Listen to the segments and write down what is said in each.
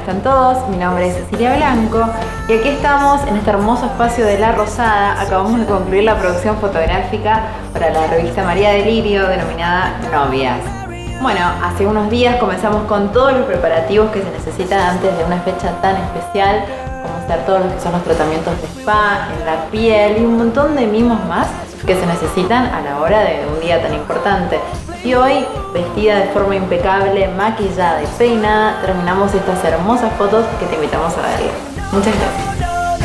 están todos? Mi nombre es Cecilia Blanco y aquí estamos en este hermoso espacio de La Rosada. Acabamos de concluir la producción fotográfica para la revista María Delirio denominada Novias. Bueno, hace unos días comenzamos con todos los preparativos que se necesitan antes de una fecha tan especial, como hacer todos los que son los tratamientos de spa, en la piel y un montón de mimos más que se necesitan a la hora de un día tan importante. Y hoy, vestida de forma impecable, maquillada y peinada, terminamos estas hermosas fotos que te invitamos a verlas. Muchas gracias.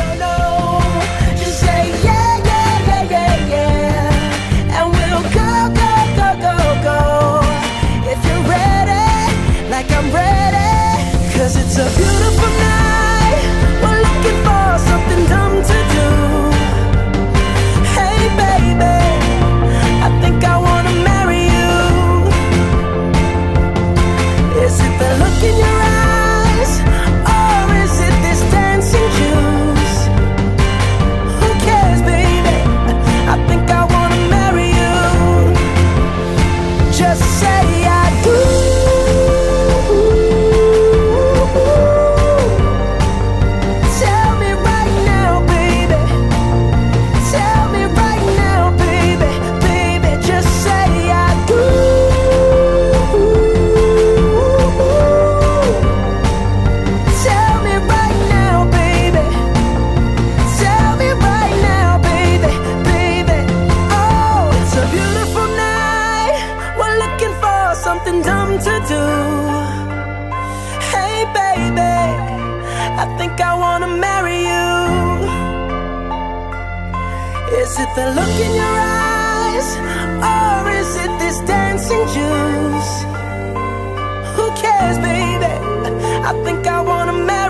Is it the look in your eyes, or is it this dancing juice? Who cares, baby? I think I wanna marry you.